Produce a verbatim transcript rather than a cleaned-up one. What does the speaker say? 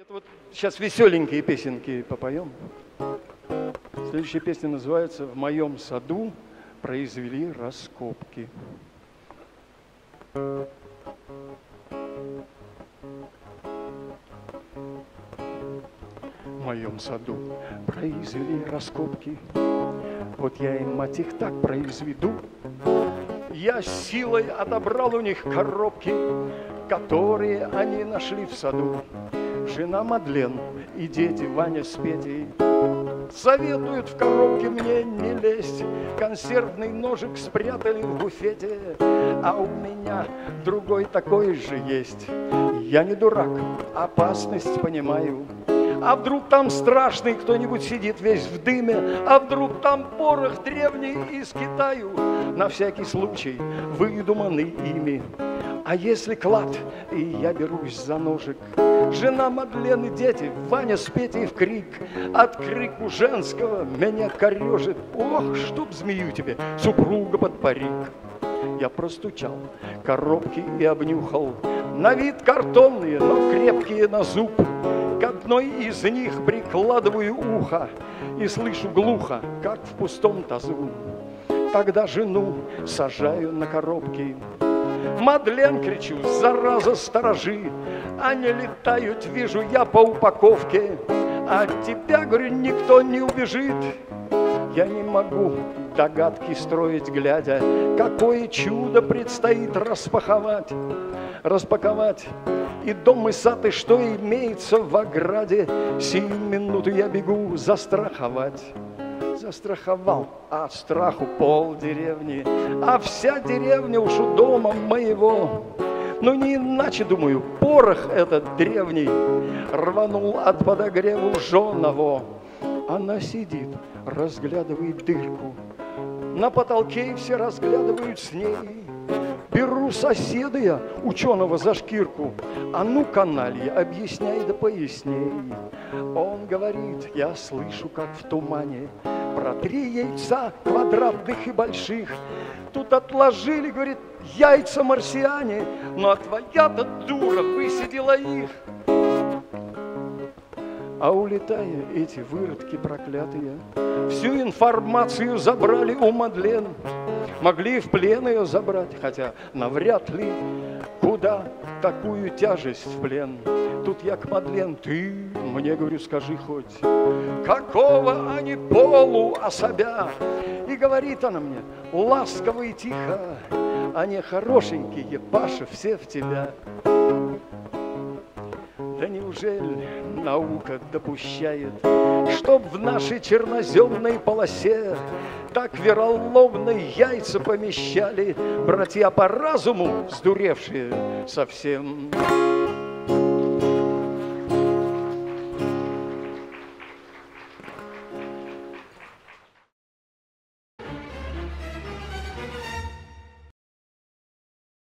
Это вот сейчас веселенькие песенки попоем. Следующая песня называется «В моем саду произвели раскопки». В моем саду произвели раскопки, вот я им, мать их, так произведу. Я силой отобрал у них коробки, которые они нашли в саду. Жена Мадлен и дети Ваня с Петей советуют в коробке мне не лезть. Консервный ножик спрятали в буфете, а у меня другой такой же есть. Я не дурак, опасность понимаю. А вдруг там страшный кто-нибудь сидит весь в дыме, а вдруг там порох древний из Китаю, на всякий случай выдуманный ими. А если клад, и я берусь за ножик, жена Мадлен и дети, Ваня с Петей в крик, от крику женского меня корежит. Ох, чтоб змею тебе, супруга под парик. Я простучал коробки и обнюхал, на вид картонные, но крепкие на зуб. К одной из них прикладываю ухо и слышу глухо, как в пустом тазу. Тогда жену сажаю на коробки. Мадлен, кричу, зараза, сторожи, они летают, вижу я по упаковке, а от тебя, говорю, никто не убежит. Я не могу догадки строить, глядя, какое чудо предстоит распаковать, распаковать. И дом, и сад, и что имеется в ограде, сию минуту я бегу застраховать. Застраховал от страху пол деревни, а вся деревня уж у дома моего. Ну не иначе, думаю, порох этот древний рванул от подогреву жженого. Она сидит, разглядывает дырку, на потолке все разглядывают с ней. Беру соседа я, ученого, за шкирку. А ну, каналья, объясняй да поясней. Он говорит, я слышу, как в тумане, про три яйца квадратных и больших. Тут отложили, говорит, яйца марсиане, но твоя-то дура высидела их. А улетая, эти выродки проклятые всю информацию забрали у Мадлен. Могли в плен ее забрать, хотя навряд ли. Куда такую тяжесть в плен? Тут я к Мадлен, ты мне, говорю, скажи хоть, какого они полу особя? И говорит она мне, ласково и тихо, они хорошенькие, Паша, все в тебя. Да неужели наука допущает, чтоб в нашей черноземной полосе так вероломно яйца помещали братья по разуму, сдуревшие совсем?